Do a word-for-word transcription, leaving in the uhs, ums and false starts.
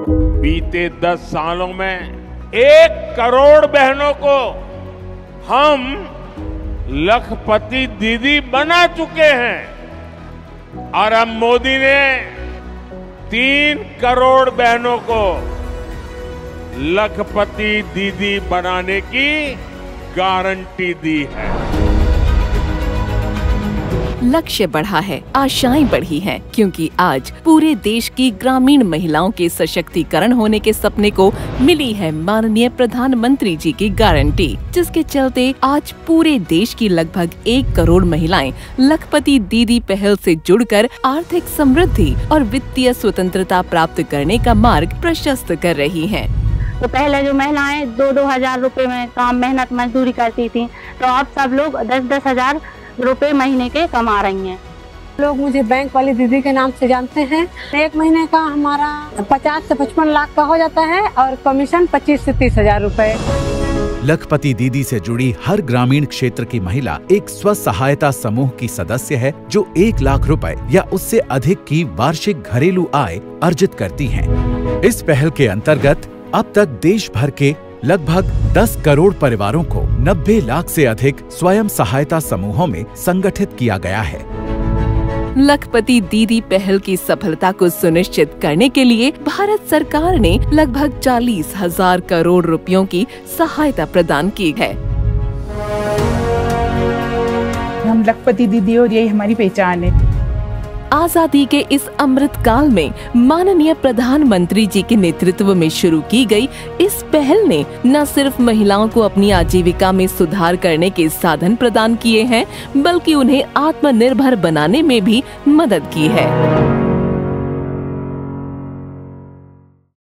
बीते दस सालों में एक करोड़ बहनों को हम लखपति दीदी बना चुके हैं और अब मोदी ने तीन करोड़ बहनों को लखपति दीदी बनाने की गारंटी दी है। लक्ष्य बढ़ा है, आशाएं बढ़ी हैं, क्योंकि आज पूरे देश की ग्रामीण महिलाओं के सशक्तिकरण होने के सपने को मिली है माननीय प्रधानमंत्री जी की गारंटी, जिसके चलते आज पूरे देश की लगभग एक करोड़ महिलाएं लखपति दीदी पहल से जुड़कर आर्थिक समृद्धि और वित्तीय स्वतंत्रता प्राप्त करने का मार्ग प्रशस्त कर रही हैं। तो पहले जो महिलाएं दो दो हजार रुपए में काम मेहनत मजदूरी करती थी, तो अब सब लोग दस दस हजार रुपए महीने के कमा रही हैं। लोग मुझे बैंक वाली दीदी के नाम से जानते हैं। एक महीने का हमारा पचास से पचपन लाख का हो जाता है और कमीशन पच्चीस से तीस हजार रुपए। लखपति दीदी से जुड़ी हर ग्रामीण क्षेत्र की महिला एक स्व सहायता समूह की सदस्य है, जो एक लाख रुपए या उससे अधिक की वार्षिक घरेलू आय अर्जित करती हैं। इस पहल के अंतर्गत अब तक देश भर के लगभग दस करोड़ परिवारों को नब्बे लाख से अधिक स्वयं सहायता समूहों में संगठित किया गया है। लखपति दीदी पहल की सफलता को सुनिश्चित करने के लिए भारत सरकार ने लगभग चालीस हजार करोड़ रुपयों की सहायता प्रदान की है। हम लखपति दीदी और यही हमारी पहचान है। आजादी के इस अमृत काल में माननीय प्रधानमंत्री जी के नेतृत्व में शुरू की गई इस पहल ने न सिर्फ महिलाओं को अपनी आजीविका में सुधार करने के साधन प्रदान किए हैं, बल्कि उन्हें आत्मनिर्भर बनाने में भी मदद की है।